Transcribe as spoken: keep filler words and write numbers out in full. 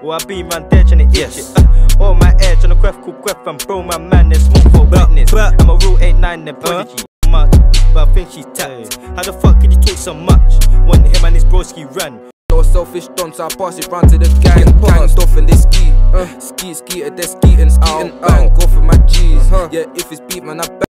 Or I be round there tryna itch Yes. it. Uh, all my air tryna quaff, cool quaff, and bro, my man, there's smoke for witness. but- I'm a real eight nine, the prodigy. Much, but I think she's tapped. How the fuck could you talk so much? Want him and his broski run. No selfish dons, I pass it round to the gang. Ganged off and they ski. Uh, ski, ski, they're skeeting, skeeting, bang. Go for my G's. Yeah, if it's beat, man, I